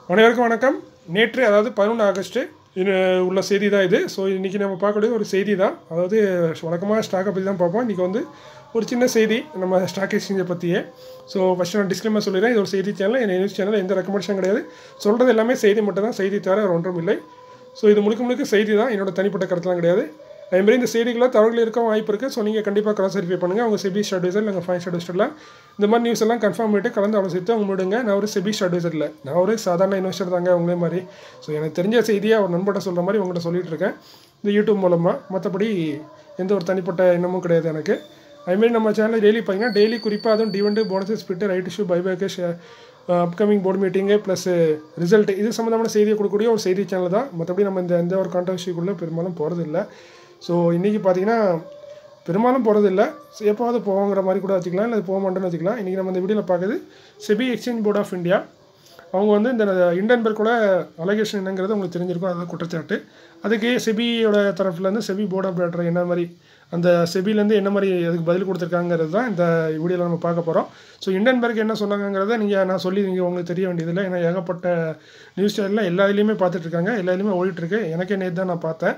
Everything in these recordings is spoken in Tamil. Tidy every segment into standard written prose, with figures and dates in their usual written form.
அனைவருக்கும் வணக்கம். நேற்று அதாவது 11 ஆகஸ்ட் உள்ள செய்தி தான் இது. ஸோ இன்றைக்கி நம்ம பார்க்கக்கூடிய ஒரு செய்தி தான். அதாவது வழக்கமாக ஸ்டாக்கை பற்றி தான் பார்ப்போம். இன்றைக்கி வந்து ஒரு சின்ன செய்தி நம்ம ஸ்டாக் எக்ஸ்சேஞ்சை பற்றியே. ஸோ ஃபஸ்ட்டு நான் டிஸ்க்ளைமர் சொல்லிடுறேன். இது ஒரு செய்தி சேனல், என் நியூஸ் சேனல், எந்த ரெக்கமெண்டேஷன் கிடையாது. சொல்கிறது எல்லாமே செய்தி மட்டும் தான், செய்தி தவிர ஒன்றும் இல்லை. ஸோ இது முழுக்க செய்தி தான், என்னோட தனிப்பட்ட கருத்துலாம் கிடையாது. அதேமாதிரி இந்த செய்திகளை தவறுகள் இருக்க வாய்ப்பு இருக்குது. ஸோ நீங்கள் கண்டிப்பாக கிராஸ் வெரிஃபை பண்ணுங்கள். அவங்க செபி அட்வைசர் இல்லை ஃபைனான்ஸ் அட்வைசரில் இந்த மாதிரி நியூஸ் எல்லாம் கன்ஃபார்ம் பண்ணிட்டு கலந்து ஆலோசித்து அவங்க விடுங்க. நான் ஒரு செபி அட்வைசர் இல்லை, நான் ஒரு சாதாரண இன்வெஸ்டர் தாங்க உங்களே மாதிரி. ஸோ எனக்கு தெரிஞ்ச செய்தியை ஒரு நண்பர்கிட்ட சொல்கிற மாதிரி உங்கள்கிட்ட சொல்லிட்டு இருக்கேன் இந்த யூடியூப் மூலமாக. மற்றபடி எந்த ஒரு தனிப்பட்ட எண்ணமும் கிடையாது எனக்கு. அதுமாரி நம்ம சேனலில் டெய்லி பார்த்தீங்கன்னா டெய்லி குறிப்பாக அதுவும் dividend bonus split right issue buyback upcoming board meeting plus result இது சம்மந்தமான செய்தியை கொடுக்கக்கூடிய ஒரு செய்தி சேனல் தான். மற்றபடி நம்ம எந்த ஒரு கான்ட்ரவர்சிக்குள்ளே பெரும்பாலும் போகிறது இல்லை. ஸோ இன்றைக்கி பார்த்தீங்கன்னா பெரும்பாலும் போகிறதில்ல, எப்போவாது போவோங்கிற மாதிரி கூட வச்சுக்கலாம், இல்லை போக மாட்டேன்னு வச்சுக்கலாம். இன்றைக்கி நம்ம இந்த வீடியோவில் பார்க்குறது SEBI exchange board of India. அவங்க வந்து இந்த இண்டன்பர்க்கோட அலகேஷன் என்னங்கிறது உங்களுக்கு தெரிஞ்சிருக்கும், அதாவது குற்றச்சாட்டு. அதுக்கு செபியோட தரப்புலேருந்து செபி போர்ட் ஆஃப் டைரக்டர் என்ன மாதிரி அந்த செபிலேருந்து என்ன மாதிரி அதுக்கு பதில் கொடுத்துருக்காங்கிறது தான் இந்த வீடியோவில் நம்ம பார்க்க போகிறோம். ஸோ இண்டன்பர்க் என்ன சொன்னாங்கிறத நான் சொல்லி உங்களுக்கு தெரிய வேண்டியதில்லை. ஏன்னா ஏகப்பட்ட நியூஸ் சேனலில் எல்லா இதுலேயுமே பார்த்துட்ருக்காங்க, எல்லா இதுலேயுமே ஓடிட்டுருக்கு. எனக்கே நேற்று தான் நான் பார்த்தேன்.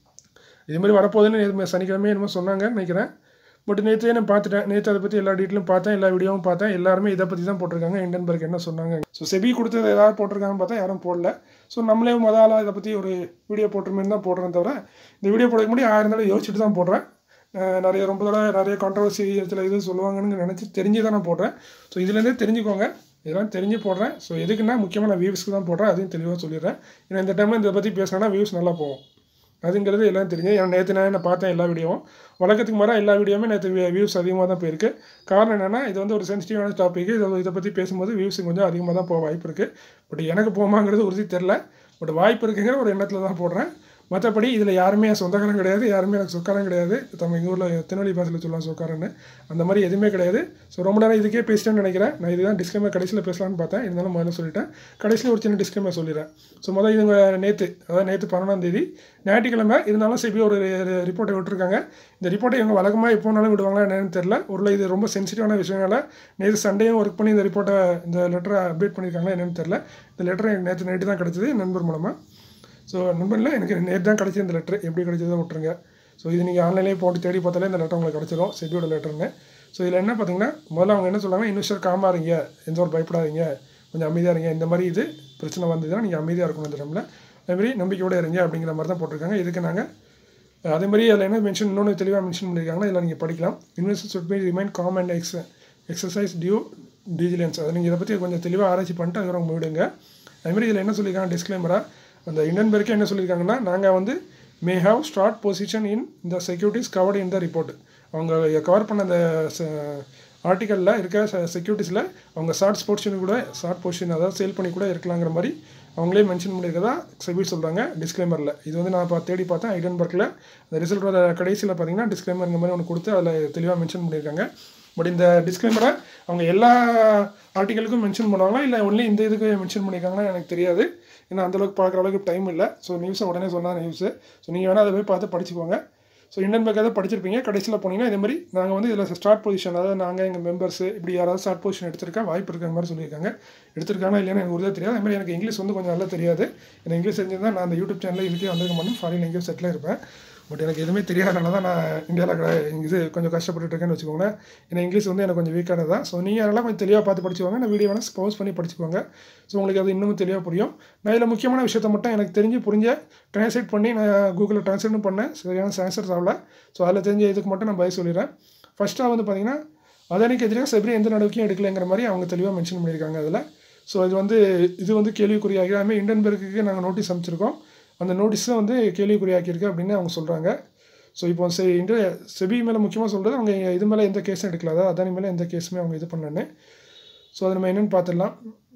இது மாதிரி வரப்போகுதுன்னு சனிக்கிழமை என்னமோ சொன்னாங்கன்னு நினைக்கிறேன். பட் நேற்று நான் பார்த்துட்டேன். நேற்று அதை பற்றி எல்லா டீட்டெயிலும் பார்த்தேன், எல்லா வீடியோவும் பார்த்தேன். எல்லாருமே இதை பற்றி தான் போட்டிருக்காங்க, இண்டன்பர்க் என்ன சொன்னாங்க. ஸோ செபி கொடுத்தது ஏதாவது போட்டிருக்காங்கன்னு பார்த்தா யாரும் போடல. ஸோ நம்மளே முதல்ல இதை பற்றி ஒரு வீடியோ போட்டுருமேன்னு தான் போடுறேன். தவிர இந்த வீடியோ போடுறதுக்கு முன்னாடி 1000 தடவை யோசிச்சுட்டு தான் போடுறேன். ரொம்ப தடவை நிறைய கான்ட்ரவர்சி இதில் இது சொல்லுவாங்கன்னு நினச்சி தெரிஞ்சு தான் நான் போடுறேன். ஸோ இதுலேருந்தே தெரிஞ்சுக்கோங்க, இதெல்லாம் தெரிஞ்சு போடுறேன். ஸோ எதுக்குன்னா முக்கியமாக நான் வியூஸ்க்கு தான் போடுறேன், அதையும் தெளிவாக சொல்லிடுறேன். ஏன்னா இந்த டைமில் இதை பற்றி பேசினா வியூஸ் நல்லா போகும் அதுங்கிறது எல்லாம் தெரிஞ்சு. ஏன்னா நேற்று நான் பார்த்தேன் எல்லா வீடியோவும், வழக்கத்துக்கு மாதிரி எல்லா வீடியோவுமே நேற்று வியூஸ் அதிகமாக தான் போயிருக்கு. காரணம் என்னென்னா இது வந்து ஒரு சென்சிட்டிவான டாப்பிக்கு. இதை பற்றி பேசும்போது வியூஸ் கொஞ்சம் அதிகமாக தான் போக வாய்ப்பு இருக்குது. பட் எனக்கு போமாங்கிறது உறுதி தெரில, பட் வாய்ப்பு இருக்குங்கிற ஒரு எண்ணத்தில் தான் போடுறேன். மற்றபடி இதில் யாருமே சொந்தக்காரன் கிடையாது, யாருமே எனக்கு சொக்காரன் கிடையாது. நம்ம எங்கள் ஊரில் திருநெல்வேலி பாசத்தில் சொல்லலாம் சொக்காரன்னு, அந்த மாதிரி எதுவுமே கிடையாது. ஸோ ரொம்ப நேரம் இதுக்கே பேசிட்டேன்னு நினைக்கிறேன். நான் இதுதான் டிஸ்க்ளைமர் கடைசியில் பேசலான்னு பார்த்தேன், இருந்தாலும் முதல்ல சொல்லிட்டேன். கடைசியில் ஒரு சின்ன டிஸ்க்ளைமர் சொல்லிடுறேன். ஸோ இதுங்க நேற்று 11ஆம் தேதி ஞாயிற்றுக்கிழமை இருந்தாலும் செபி ஒரு ரிப்போர்ட்டை விட்டுருக்காங்க. இந்த ரிப்போர்ட்டை இவங்க வழக்கமாக எப்போனாலும் விடுவாங்களா என்னன்னு தெரில. ஒரு இது ரொம்ப சென்சிட்டிவான விஷயங்கள நேற்று சண்டேயும் ஒர்க் பண்ணி இந்த ரிப்போர்ட்டை இந்த லெட்டரை அப்டேட் பண்ணியிருக்காங்களா என்னென்னு தெரில. இந்த லெட்டரை நேற்று நைட்டு தான் கிடச்சிது நண்பர் மூலமாக. ஸோ நண்பனில் எனக்கு நேற்று தான் கிடச்சி இந்த லெட்ரு, எப்படி கிடச்சதை விட்டுருங்க. ஸோ இது நீங்கள் ஆன்லைன்லேயே போட்டு தேடி பார்த்தாலே இந்த லெட்டர் உங்களுக்கு கிடச்சிடும், செபியோட லெட்டர்னு. ஸோ இதில் என்ன பார்த்தீங்கன்னா முதல்ல அவங்க என்ன சொல்கிறாங்கன்னா, இன்வெஸ்டர் காமாக இருங்க, எந்த ஒரு பயப்படாதீங்க, கொஞ்சம் அமைதியாக இருங்க. இந்த மாதிரி இது பிரச்சனை வந்ததுன்னா நீங்கள் அமைதியாக இருக்கணும் இந்த டைமில், அதேமாதிரி நம்பிக்கையோடு இருங்க அப்படிங்கிற மாதிரி தான் போட்டிருக்காங்க. இதுக்கு நாங்கள் அதேமாதிரி அதில் என்ன இன்னொன்று தெளிவாக மென்ஷன் பண்ணியிருக்காங்கன்னா, இதில் நீங்கள் படிக்கலாம். Investor should be remain calm and exercise due diligence. அதை நீங்கள் இதை பற்றி கொஞ்சம் தெளிவாக ஆராய்ச்சி பண்ணிட்டு அதுக்கப்புறம் விடுங்க. அதுமாதிரி இதில் என்ன சொல்லியிருக்காங்க டிஸ்க்ளைமராக, அந்த இண்டன்பர்க்கே என்ன சொல்லியிருக்காங்கன்னா, நாங்கள் வந்து may have start position in the securities covered in the report. அவங்க கவர் பண்ண அந்த ஆர்டிக்கலில் இருக்க செக்யூரிட்டிஸில் அவங்க ஷார்ட் பொசிஷன் அதாவது சேல் பண்ணி கூட இருக்கலாங்கிற மாதிரி அவங்களே மென்ஷன் பண்ணியிருக்கதா செபி சொல்கிறாங்க டிஸ்க்ளைமரில். இது வந்து நான் தேடி பார்த்தேன் இண்டன்பர்க்கில் அந்த ரிசல்ட்டோட கடைசியில் பார்த்தீங்கன்னா டிஸ்க்ளைமர் இந்த மாதிரி ஒன்று கொடுத்து அதில் தெளிவாக மென்ஷன் பண்ணியிருக்காங்க. பட் இந்த டிஸ்க்ளைமரை அவங்க எல்லா ஆர்டிக்கலுக்கும் மென்ஷன் பண்ணுவாங்களா இல்லை ஒன்லி இந்த இதுக்கு மென்ஷன் பண்ணியிருக்காங்கன்னா எனக்கு தெரியாது. ஏன்னா அந்தளவுக்கு பார்க்குற அளவுக்கு டைம் இல்லை. ஸோ நியூஸை உடனே சொன்னால் நியூஸு. ஸோ நீங்கள் வேணால் அதை போய் பார்த்து படிச்சுக்கோங்க. ஸோ இண்டன்பர்க் அதை படிச்சிருப்பீங்க. கடைசியில் போனீங்கன்னா இதேமாதிரி நாங்கள் வந்து இதில் ஸ்டார்ட் பொசிஷன், அதாவது நாங்கள் எங்கள் மெம்பர்ஸ் இப்படி யாராவது ஸ்டார்ட் பொசிஷன் எடுத்திருக்கா வாய்ப்பு இருக்கிற மாதிரி சொல்லியிருக்காங்க. எடுத்திருக்காங்க இல்லைன்னா எனக்கு உறுதியாக தெரியாது. அதுமாதிரி எனக்கு இங்கிலீஷ் வந்து கொஞ்சம் நல்லா தெரியாது. எனக்கு இங்கிலீஷ் தெரிஞ்சிருந்தால் நான் அந்த யூடியூப் சேனலில் இதுக்கே வந்திருக்க மாட்டேன், ஃபாரின் எங்கேயும் செட்டில் இருப்பேன். பட் எனக்கு எதுவுமே தெரியாதனால தான் நான் இந்தியாவில் இது கொஞ்சம் கஷ்டப்பட்டுருக்கேன்னு வச்சுக்கோங்களேன். ஏன்னா இங்கிலீஷ் வந்து எனக்கு கொஞ்சம் வீக்கானது தான். ஸோ நீங்கள் அதெல்லாம் கொஞ்சம் தெளிவாக பார்த்து படிச்சுக்கோங்க. நான் வீடியோ வேணால் பவுஸ் பண்ணி படிச்சுக்கோங்க. ஸோ உங்களுக்கு அது இன்னமும் தெளிவாக புரியும். நான் இதில் முக்கியமான விஷயத்த மட்டும் எனக்கு புரிஞ்ச ட்ரான்ஸ்லேட் பண்ணி நான் கூகுளில் ட்ரான்ஸ்லேட்டும் பண்ணேன். சரியான ஆன்சர்ஸ் ஆகல. ஸோ அதில் தெரிஞ்ச இதுக்கு மட்டும் நான் பதில் சொல்லிடுறேன். ஃபஸ்ட்டாக வந்து பார்த்தீங்கன்னா அதானிக்கு எதிராக செபி எந்த நடவடிக்கையும் எடுக்கலைங்கிற மாதிரி அவங்க தெளிவாக மென்ஷன் பண்ணியிருக்காங்க அதில். ஸோ இது வந்து கேள்விக்குறியாகி அதுமாதிரி இண்டன்பர்க்கு நாங்கள் நோட்டீஸ் அமைச்சிருக்கோம். அந்த நோட்டீஸும் வந்து கேள்விக்குறியாக்கியிருக்கு அப்படின்னு அவங்க சொல்கிறாங்க. ஸோ இப்போ செபி மேலே முக்கியமாக சொல்கிறது அவங்க இது மேலே எந்த கேஸும் எடுக்கல, அதாவது அதானி மேலே எந்த கேஸுமே அவங்க இது பண்ணலன்னு. ஸோ அதை நம்ம என்னென்னு பார்த்துடலாம்.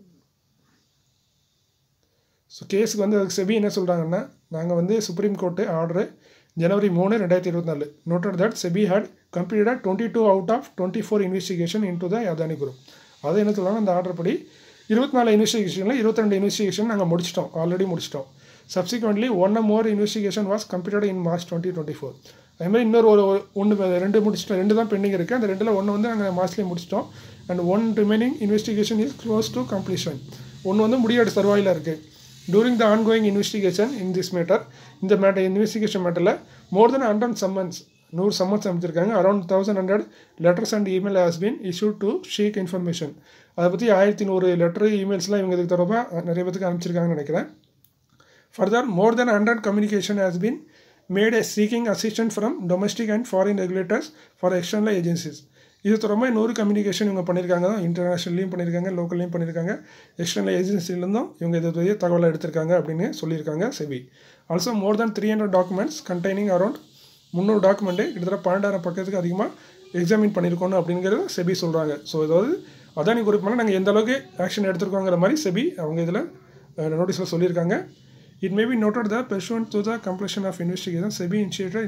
ஸோ கேஸுக்கு வந்து அதுக்கு செபி என்ன சொல்கிறாங்கன்னா, நாங்கள் வந்து supreme court order January 3, 2024 noted that SEBI had completed 22 out of 24 investigation into the Adani Group. அது என்ன சொல்கிறாங்க, அந்த ஆர்டர் படி 24 இன்வெஸ்டிகேஷனில் 22 இன்வெஸ்டிகேஷன் நாங்கள் ஆல்ரெடி முடிச்சிட்டோம். Subsequently 1 more investigation was completed in March 2024. அதுமாதிரி இன்னொரு ரெண்டு முடிச்சிட்டோம், 2 தான் பெண்டிங் இருக்குது. அந்த 2ல் 1 வந்து நாங்கள் மார்ச்லேயே முடிச்சிட்டோம். And 1 remaining investigation is close to completion. ஒன்று வந்து முடியாடு தருவாயில் இருக்குது. During the ongoing investigation in this matter, இந்த இன்வெஸ்டிகேஷன் மேட்டரில் மோர் தென் 100 சம்மன்ஸ் 100 சம்மன்ஸ் அமைச்சிருக்காங்க. Around 1100 letters and email has been issued to seek information. அதை பற்றி 1100 லெட்டர் இமெயில்ஸ்லாம் இவங்க இதுக்கு தொடர்பாக நிறைய பேருக்கு அனுப்பிச்சிருக்காங்கன்னு நினைக்கிறேன். Further more than 100 communication has been made a seeking assistant from domestic and foreign regulators for external agencies. இது தொடர்பாக 100 கம்யூனிகேஷன் இவங்க பண்ணியிருக்காங்க. இன்டர்நேஷ்னல்லையும் பண்ணியிருக்காங்க, லோக்கல்லையும் பண்ணியிருக்காங்க, எக்ஸ்டர்னல் ஏஜென்சிலேருந்தும் இவங்க இதை பெரிய தகவலை எடுத்திருக்காங்க அப்படின்னு சொல்லியிருக்காங்க SEBI. Also more than 300 documents containing around 300 document கிட்டத்தட்ட 12,000 பக்கத்துக்கு அதிகமாக எக்ஸாமின் பண்ணியிருக்கோன்னு அப்படிங்கிறத செபி சொல்கிறாங்க. ஸோ அதாவது அதானி குரூப் மேலே நாங்கள் எந்த அளவுக்கு ஆக்ஷன் எடுத்திருக்கோங்கிற மாதிரி செபி அவங்க இதில் நோட்டீஸில் சொல்லியிருக்காங்க. It may be noted that pursuant to the completion of investigation, SEBI initiated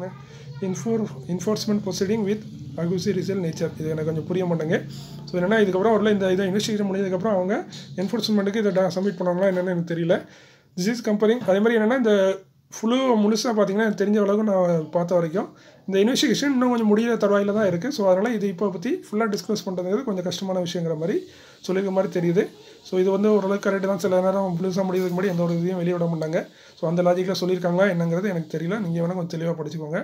enforcement proceeding with aggressive nature. இது எனக்கு கொஞ்சம் புரிய மாட்டேங்க. ஸோ என்னென்னா இதுக்கப்புறம் வரல இதை இன்வெஸ்டிகேஷன் முடிஞ்சதுக்கப்புறம் அவங்க என்ஃபோர்ஸ்மெண்ட்டுக்கு இதை சப்மிட் பண்ணுவாங்களா என்னென்னு எனக்கு தெரியல. This is comparing. அதே மாதிரி என்னென்னா இந்த முழுசாக பார்த்தீங்கன்னா எனக்கு தெரிஞ்ச அளவுக்கு நான் பார்த்த வரைக்கும் இந்த இன்வெஸ்டிகேஷன் இன்னும் கொஞ்சம் முடியாத தருவாயில் தான் இருக்குது. ஸோ அதனால் இது இப்போ பற்றி ஃபுல்லாக டிஸ்கஸ் பண்ணுறது கொஞ்சம் கஷ்டமான விஷயங்கிற மாதிரி சொல்லியிருக்க மாதிரி தெரியுது. ஸோ இது வந்து ஓரளவுக்கு கரெக்டு தான். சில நேரம் முழுசாக முடியறதுக்கு முன்னாடி எந்த ஒரு இதையும் வெளியே விட மாட்டாங்க. ஸோ அந்த லாஜிக்கில் சொல்லியிருக்காங்களா என்னங்கிறது எனக்கு தெரியல. நீங்கள் வேணால் கொஞ்சம் தெளிவாக படிச்சுக்கோங்க.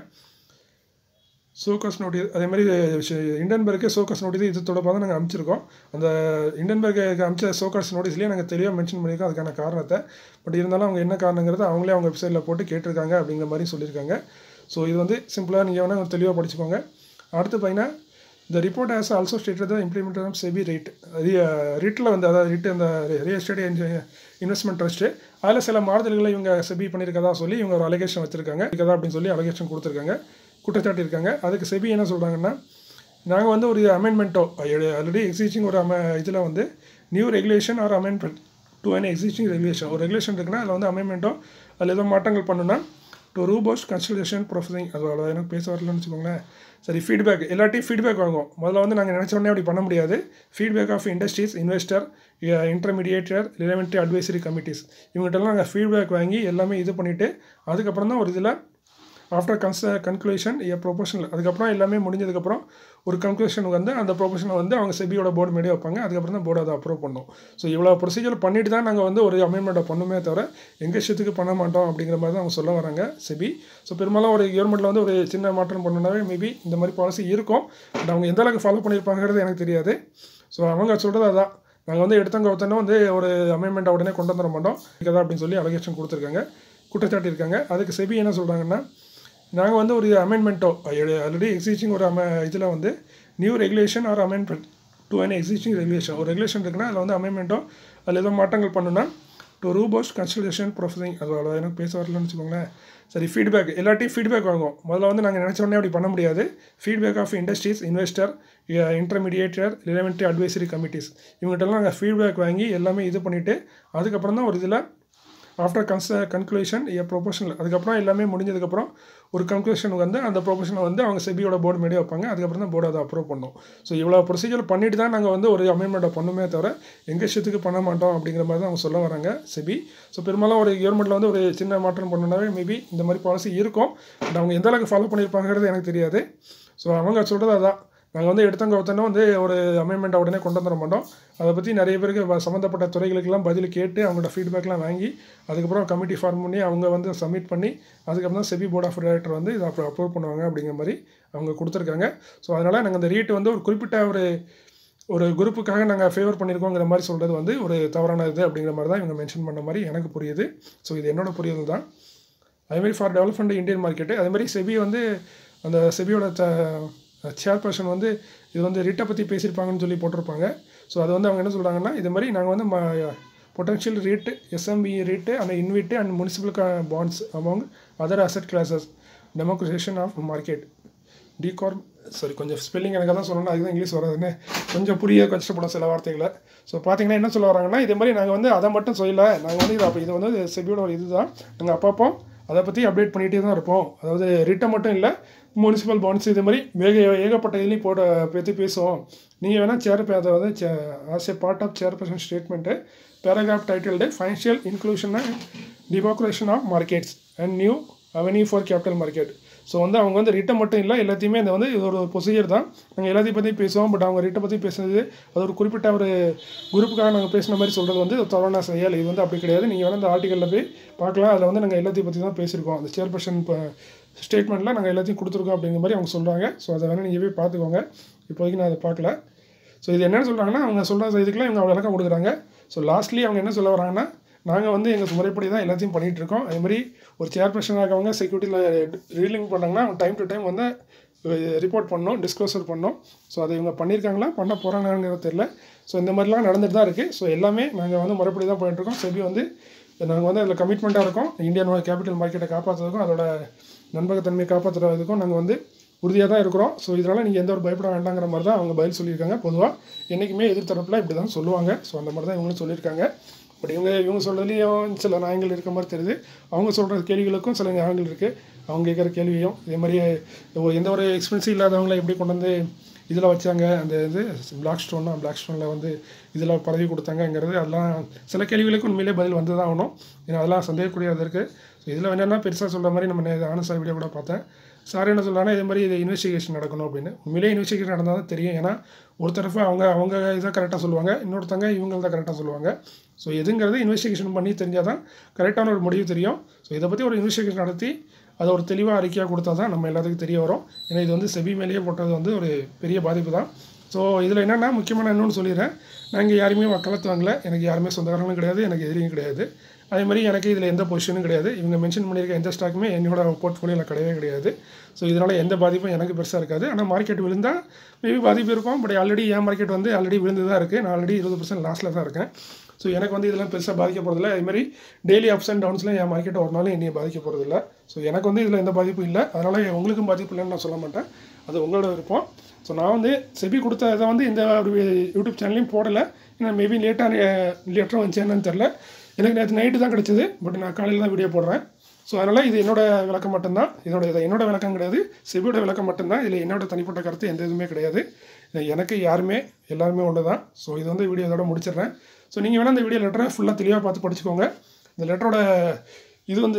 சோகாஸ் நோட்டீஸ் அதேமாதிரி இண்டன்பர்க்கு சோகாஸ் நோட்டீஸ் இது தொடர்பாக தான் நாங்கள் அனுப்பிச்சிருக்கோம். அந்த இண்டன்பர்க்கு அனுப்பிச்ச சோகாஸ் நோட்டீஸ்லேயே நாங்கள் தெளிவாக மென்ஷன் பண்ணியிருக்கோம் அதுக்கான காரணத்தை. பட் இருந்தாலும் அவங்க என்ன காரணங்கிறத அவங்களே அவங்க வெப்சைட்டில் போட்டு கேட்டிருக்காங்க அப்படிங்கிற மாதிரி சொல்லியிருக்காங்க. ஸோ இது வந்து சிம்பிளாக நீங்கள் வேணால் தெளிவாக படிச்சுக்கோங்க. அடுத்து பார்த்தீங்கன்னா இந்த report has also stated the implementation of SEBI REIT. ரீட்டில் வந்து அதாவது ரீட் அந்த ரியல் எஸ்டேட் இன்வெஸ்ட்மெண்ட் ட்ரஸ்ட்டு அதில் சில மாறுதல்களை இவங்க செபி பண்ணியிருக்கதா சொல்லி இவங்க ஒரு அலிகேஷன் வச்சுருக்காங்க. இருக்கதா அப்படின்னு சொல்லி அலிகேஷன் கொடுத்துருக்காங்க, குற்றச்சாட்டு இருக்காங்க. அதுக்கு செபி என்ன சொல்கிறாங்கன்னா, நாங்கள் வந்து ஒரு அமெண்ட்மெண்ட்டோ ஆல்ரெடி எக்ஸிஸ்டிங் ஒரு இதில் வந்து new regulation or amendment to an existing regulation, ஒரு ரெகுலேஷன் இருக்குன்னா அதில் வந்து அமெண்ட்மெண்ட்டோ அதில் ஏதோ மாற்றங்கள் பண்ணுன்னா டு ரூபோஸ்ட் கன்சல்டேஷன் ப்ரொஃபஸிங். அது எனக்கு பேச வரலன்னு வச்சுக்கோங்களேன். சரி, ஃபீட்பேக் எல்லாத்தையும் ஃபீட்பேக் வாங்குவோம். முதல்ல வந்து நாங்கள் நினச்ச உடனே அப்படி பண்ண முடியாது. Feedback of industries, investor, intermediator, relevant advisory committees இவங்ககிட்டலாம் நாங்கள் ஃபீட்பேக் வாங்கி எல்லாமே இது பண்ணிவிட்டு அதுக்கப்புறம் தான் ஒரு இதில் ஆஃப்டர் கன்க்ளூஷன் ப்ரொபோஷனல் அதுக்கப்புறம் எல்லாமே முடிஞ்சதுக்கப்புறம் ஒரு கன்க்ளூஷனுக்கு வந்து அந்த ப்ரொபோஷனை வந்து அவங்க செபியோட போர்டு மீடியா வைப்பாங்க. அதுக்கப்புறம் தான் போர்டு அதை அப்ரூவ் பண்ணும். ஸோ இவ்வளோ ப்ரொசீஜர் பண்ணிட்டு தான் நாங்கள் வந்து ஒரு அமெண்ட்மெண்ட்டை பண்ணுமே தவிர எங்கள் இஷ்டத்துக்கு பண்ண மாட்டோம் அப்படிங்கிற மாதிரி தான் அவங்க சொல்ல வராங்க செபி. ஸோ பெரும்பாலும் ஒரு கவர்மெண்ட்டில் வந்து ஒரு சின்ன மாற்றம் பண்ணணுன்னாவே மேபி இந்த மாதிரி பாலிசி இருக்கும். பட் அவங்க எந்த அளவுக்கு ஃபாலோ பண்ணியிருப்பாங்கிறது எனக்கு தெரியாது. ஸோ அவங்க சொல்கிறது அதான், நாங்கள் வந்து எடுத்தவங்க ஒருத்தனை வந்து ஒரு அமெண்ட்மெண்ட்டை உடனே கொண்டு வந்துட மாட்டோம் இருக்கதா அப்படின்னு சொல்லி அலிகேஷன் கொடுத்துருக்காங்க, குற்றச்சாட்டு இருக்காங்க. அதுக்கு செபி என்ன சொல்கிறாங்கன்னா, நாங்கள் வந்து ஒரு அமெண்ட்மெண்ட்டோ ஆல்ரெடி எக்ஸிஸ்டிங் ஒரு இதில் வந்து new regulation or amendment to an existing regulation, ஒரு ரெகுலேஷன் இருக்குன்னா அதில் வந்து அமெண்ட்மெண்ட்டோ அதில் ஏதோ மாற்றங்கள் பண்ணுன்னா டு ரூபோஸ்ட் கன்சல்டேஷன் ப்ரொஃபஸிங். அது எனக்கு பேச வரலன்னு வச்சுக்கோங்களேன். சரி, ஃபீட்பேக் எல்லாத்தையும் ஃபீட்பேக் வாங்குவோம். முதல்ல வந்து நாங்கள் நினச்ச உடனே அப்படி பண்ண முடியாது. Feedback of industries, investor, intermediator, relevant advisory committees இவங்ககிட்டலாம் நாங்கள் ஃபீட்பேக் வாங்கி எல்லாமே இது பண்ணிவிட்டு அதுக்கப்புறம் தான் ஒரு இதில் ஆஃப்டர் கன்க்ளூஷன் ப்ரொபோஷனல் அதுக்கப்புறம் எல்லாமே முடிஞ்சதுக்கப்புறம் ஒரு கன்க்ளூஷனுக்கு வந்து அந்த ப்ரொபோஷனை வந்து அவங்க செபியோட போர்டு மீடியா வைப்பாங்க. அதுக்கப்புறம் தான் போர்டு அதை அப்ரூவ் பண்ணும். ஸோ இவ்வளோ ப்ரொசீஜர் பண்ணிட்டு தான் நாங்கள் வந்து ஒரு அமெண்ட்மெண்ட்டை பண்ணுமே தவிர எங்கள் இஷ்டத்துக்கு பண்ண மாட்டோம் அப்படிங்கிற மாதிரி தான் அவங்க சொல்ல வராங்க செபி. ஸோ பெரும்பாலும் ஒரு கவர்மெண்ட்டில் வந்து ஒரு சின்ன மாற்றம் பண்ணணுன்னாவே மேபி இந்த மாதிரி பாலிசி இருக்கும். பட் அவங்க எந்த அளவுக்கு ஃபாலோ பண்ணியிருப்பாங்கிறது எனக்கு தெரியாது. ஸோ அவங்க சொல்கிறது அதான், நாங்கள் வந்து எடுத்தவங்க ஒருத்தனை வந்து ஒரு அமெண்ட்மெண்ட்டை உடனே கொண்டு வந்துட மாட்டோம். அதை பற்றி நிறைய பேருக்கு சம்மந்தப்பட்ட துறைகளுக்கெல்லாம் பதில் கேட்டு அவங்களோட ஃபீட்பேக்லாம் வாங்கி அதுக்கப்புறம் கமிட்டி ஃபார்ம் பண்ணி அவங்க வந்து சப்மிட் பண்ணி அதுக்கப்புறம் தான் செபி போர்ட் ஆஃப் டைரக்டர் வந்து இதை அப்ரூவ் பண்ணுவாங்க அப்படிங்கிற மாதிரி அவங்க கொடுத்துருக்காங்க. ஸோ அதனால் நாங்கள் அந்த ரேட்டு வந்து ஒரு குறிப்பிட்ட ஒரு குரூப்புக்காக நாங்கள் ஃபேவர் பண்ணியிருக்கோங்கிற மாதிரி சொல்கிறது வந்து ஒரு தவறான இது அப்படிங்கிற மாதிரி தான் இவங்க மென்ஷன் பண்ண மாதிரி எனக்கு புரியுது. ஸோ இது என்னோட புரியுது தான். அதேமாதிரி ஃபார் டெவலப்மெண்ட் இந்தியன் மார்க்கெட்டு அதேமாதிரி செபி வந்து அந்த செபியோட சேர்பர்சன் வந்து இது வந்து ரிட்டை பற்றி பேசியிருப்பாங்கன்னு சொல்லி போட்டிருப்பாங்க. ஸோ அது வந்து அவங்க என்ன சொல்கிறாங்கன்னா, இது மாதிரி நாங்கள் வந்து potential REIT, SMB REIT and InvIT and municipal bonds among other asset classes democratisation of market sorry கொஞ்சம் ஸ்பெல்லிங் எனக்கு தான் சொல்லணும், அதுதான் இங்கிலீஷ் வராதுன்னு கொஞ்சம் புரிய கஷ்டப்படும் சில வார்த்தைகளை. ஸோ பார்த்தீங்கன்னா என்ன சொல்ல வராங்கன்னா, இதே மாதிரி நாங்கள் வந்து அதை மட்டும் சொல்லலை, நாங்கள் வந்து இது வந்து செபியோட ஒரு இது தான், நாங்கள் அப்பப்போ அதை பற்றி அப்டேட் பண்ணிகிட்டே தான் இருப்போம். அதாவது ரிட்டை மட்டும் இல்லை, முனிசிபல் பாண்ட்ஸ் இது மாதிரி ஏகப்பட்ட இதுலேயும் பற்றி பேசுவோம். நீங்கள் வேணால் அதாவது as a part of chairperson statement paragraph titled financial inclusion and democratisation of markets and new avenue for capital market. So வந்து அவங்க வந்து ரிட்டன் மட்டும் இல்லை, எல்லாத்தையுமே இந்த வந்து இது ஒரு ப்ரொசீஜர் தான். நாங்கள் எல்லாத்தையும் பற்றி பேசுவோம். பட் அவங்க ரிட்டன் பற்றி பேசுனது அது ஒரு குறிப்பிட்ட ஒரு குரூப்புக்காக நாங்கள் பேசின மாதிரி சொல்கிறது வந்து தவறான செயல். இது வந்து அப்படி கிடையாது. நீங்கள் வேணால் அந்த ஆர்டிக்கலில் போய் பார்க்கலாம். அதில் வந்து நாங்கள் எல்லாத்தையும் பற்றி தான் பேசியிருக்கோம். அந்த சேர்பர்சன் ஸ்டேட்மெண்ட்டில் நாங்கள் எல்லாத்தையும் கொடுத்துருக்கோம் அப்படிங்கிற மாதிரி அவங்க சொல்கிறாங்க. ஸோ அதை வேணால் நீங்கள் போய் பார்த்துக்கோங்க. இப்போதைக்கு நான் அதை பார்க்கல. ஸோ இது என்னென்னு சொல்கிறாங்கன்னா, அவங்க சொல்கிற இதுக்கெல்லாம் இவங்க விளக்கம் கொடுக்குறாங்க. ஸோ லாஸ்ட்லி அவங்க என்ன சொல்ல வராங்கன்னா, நாங்கள் வந்து எங்கள் முறைப்படி தான் எல்லாத்தையும் பண்ணிகிட்ருக்கோம். அதுமாதிரி ஒரு சேர்பர்சனாக இருக்கவங்க செக்யூரிட்டியில் ரீலிங் பண்ணாங்கன்னா அவங்க டைம் டு டைம் வந்து ரிப்போர்ட் பண்ணணும், டிஸ்க்ளோசர் பண்ணணும். ஸோ அதை இவங்க பண்ணியிருக்காங்களா, பண்ண போகிறாங்கங்கிறது தெரியல. ஸோ இந்த மாதிரிலாம் நடந்துட்டு தான் இருக்குது. ஸோ எல்லாமே நாங்கள் வந்து முறைப்படி தான் போயிட்டுருக்கோம். செபி வந்து நாங்கள் வந்து அதில் கமிட்மெண்ட்டாக இருக்கோம். இந்தியன் கேபிட்டல் மார்க்கெட்டை காப்பாற்றுறதுக்கும் அதோட நம்பகத்தன்மையை காப்பாற்றுறதுக்கும் நாங்கள் வந்து உறுதியாக தான் இருக்கிறோம். ஸோ இதனால் நீங்கள் எந்த ஒரு பயப்பட வேண்டாங்கிற மாதிரி தான் அவங்க பதில் சொல்லியிருக்காங்க. பொதுவாக என்றைக்குமே எதிர்த்தரப்பில் இப்படி தான் சொல்லுவாங்க. ஸோ அந்த மாதிரி தான் இவங்களும் சொல்லியிருக்காங்க. பட் இவங்க சொல்கிறதுலேயும் சில நியாயங்கள் இருக்க மாதிரி தெரியுது. அவங்க சொல்கிற கேள்விகளுக்கும் சில நியாயங்கள் இருக்குது. அவங்க கேட்குற கேள்வியும் இதே மாதிரி எந்த ஒரு எக்ஸ்பென்ஸும் இல்லாதவங்களை எப்படி கொண்டு வந்து இதில் வச்சாங்க, அந்த இது பிளாக் ஸ்டோனில் வந்து இதில் பதவி கொடுத்தாங்கங்கிறது அதெல்லாம் சில கேள்விகளுக்கு உண்மையிலே பதில் வந்து தான் ஆகணும். ஏன்னா அதெல்லாம் சந்தேகக்கூடியது இருக்குது. ஸோ இதில் வேணுன்னா பெருசாக சொல்கிற மாதிரி நம்ம ஆனஸ்டாக வீடியோ கூட பார்த்தேன். சார் என்ன சொல்கிறாங்கன்னா, இதே மாதிரி இது இன்வெஸ்டிகேஷன் நடக்கணும் அப்படின்னு. உண்மையிலே இன்வெஸ்டிகேஷன் நடந்தால் தான் தெரியும். ஏன்னா ஒரு தரப்பு அவங்க இதை கரெக்டாக சொல்லுவாங்க, இன்னொருத்தங்க இவங்க தான் கரெக்டாக சொல்லுவாங்க. ஸோ எதுங்கிறது இன்வெஸ்டிகேஷன் பண்ணி தெரிஞ்சால் தான் கரெக்டான ஒரு முடிவு தெரியும். ஸோ இதை பற்றி ஒரு இன்வெஸ்டிகேஷன் நடத்தி அதை ஒரு தெளிவாக அறிக்கையாக கொடுத்தா தான் நம்ம எல்லாத்துக்கும் தெரிய வரும். ஏன்னா இது வந்து செபி மேலேயே போட்டது வந்து ஒரு பெரிய பாதிப்பு தான். ஸோ இதில் என்னென்னா முக்கியமான இன்னொன்று சொல்லிடுறேன். நான் இங்கே யாருமே வக்காலத்து வாங்கல. எனக்கு யாருமே சொந்தக்காரங்களும் கிடையாது, எனக்கு எதிரியும் கிடையாது. அதே மாதிரி எனக்கு இதில் எந்த பொசிஷனும் கிடையாது. இவங்க மென்ஷன் பண்ணியிருக்க எந்த ஸ்டாக்குமே என்னோட போர்ட்ஃபோலியோவில் கிடையவே கிடையாது. ஸோ இதனால் எந்த பாதிப்பும் எனக்கு பெருசாக இருக்காது. ஆனால் மார்க்கெட் விழுந்தால் மேபி பாதிப்பு இருக்கும். பட் ஆல்ரெடி என் மார்க்கெட் வந்து ஆல்ரெடி விழுந்து தான் இருக்குது. நான் ஆல்ரெடி 20% லாஸில் தான் இருக்கேன். ஸோ எனக்கு வந்து இதெல்லாம் பெருசாக பாதிக்க போகிறதில்ல. அதுமாதிரி டெய்லி அப்ஸ் அண்ட் டவுன்ஸில் என் மார்க்கெட் ஒரு நாளும் என்னையை பாதிக்க போகிறதில்ல. ஸோ எனக்கு வந்து இதில் எந்த பாதிப்பும் இல்லை. அதனால் உங்களுக்கும் பாதிப்பு இல்லைன்னு நான் சொல்ல மாட்டேன். அது உங்களோட விருப்பம். ஸோ நான் வந்து செபி கொடுத்த இதை வந்து இந்த ஒரு யூடியூப் சேனல்லையும் போடலை. ஏன்னா மேபி லேட்டராக வந்துச்சு என்னன்னு தெரில. எனக்கு நேற்று நைட்டு தான் கிடச்சிது. பட் நான் காலையில் தான் வீடியோ போடுறேன். ஸோ அதனால் இது என்னோட விளக்கம் மட்டும்தான். என்னோட விளக்கம் கிடையாது, செபியோட விளக்கம் மட்டும்தான். இதில் என்னோட தனிப்பட்ட கருத்து எந்த இதுவுமே கிடையாது. எனக்கு எல்லாருமே ஒன்று தான். ஸோ இது வந்து வீடியோ இதோட முடிச்சிடுறேன். ஸோ நீங்கள் வேணால் இந்த வீடியோ லெட்டரை ஃபுல்லாக தெளிவாக பார்த்து படிச்சுக்கோங்க. இந்த லெட்டரோட இது வந்து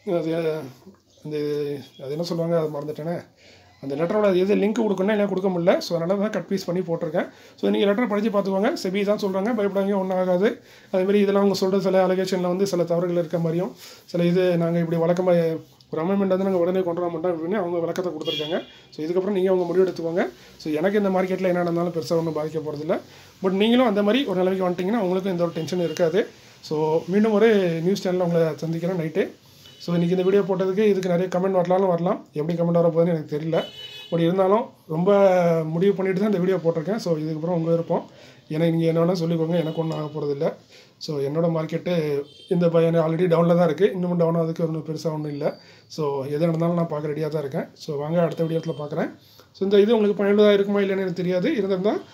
அது என்ன சொல்லுவாங்க, அது மறந்துட்டேனே. அந்த லெட்டரோட எது லிங்க் கொடுக்கணும் இல்லை கொடுக்க முடியல. ஸோ அதனால் தான் கட் பீஸ் பண்ணி போட்டிருக்கேன். ஸோ நீங்கள் லெட்டரை படித்து பார்த்துக்கோங்க. செபி தான் சொல்கிறாங்க, பயப்படாங்க, ஒன்றும் ஆகாது. அதேமாதிரி இதெல்லாம் அவங்க சொல்கிற சில அலிகேஷனில் வந்து சில தவறுகள் இருக்க மாதிரியும் சில இது நாங்கள் இப்படி வழக்கமாக ஒரு அமெண்ட்மெண்ட் வந்து நாங்கள் உடனே கொண்டு வர மாட்டோம் அப்படின்னு அவங்க விளக்கத்தை கொடுத்துருக்காங்க. ஸோ இதுக்கப்புறம் நீங்கள் அவங்க முடிவு எடுத்துக்கோங்க. ஸோ எனக்கு இந்த மார்க்கெட்டில் என்ன நடந்தாலும் பெருசாக ஒன்றும் பாதிக்க போகிறதில்ல. பட் நீங்களும் அந்த மாதிரி ஒரு நிலைக்கு வந்துட்டிங்கன்னா உங்களுக்கும் எந்த ஒரு டென்ஷன் இருக்காது. ஸோ மீண்டும் ஒரு நியூஸ் சேனலில் உங்களை சந்திக்கிறேன் நைட்டு. ஸோ இன்றைக்கி இந்த வீடியோ போட்டதுக்கு இதுக்கு நிறைய கமெண்ட் வரலாம். எப்படி கமெண்ட் வர போகுதுன்னு எனக்கு தெரியல. பட் இருந்தாலும் ரொம்ப முடிவு பண்ணிட்டு தான் இந்த வீடியோ போட்டிருக்கேன். ஸோ இதுக்கப்புறம் உங்கள் விருப்பம். ஏன்னா நீங்கள் என்ன வேணால் சொல்லிக்கோங்க, எனக்கு ஒன்றும் ஆக போகிறதில்ல. ஸோ என்னோடய மார்க்கெட்டு இந்த பையன் ஆல்ரெடி டவுனில் தான் இருக்குது. இன்னும் டவுன் ஆகிறதுக்கு ஒன்றும் பெருசாக ஒன்றும் இல்லை. ஸோ எது நடந்தாலும் நான் பார்க்க ரெடியாக தான் இருக்கேன். ஸோ வாங்க அடுத்த வீடியோவில் பார்க்குறேன். ஸோ இந்த இது உங்களுக்கு பயனுள்ளதாக இருக்குமா இல்லைன்னு எனக்கு தெரியாது. இருந்திருந்தால்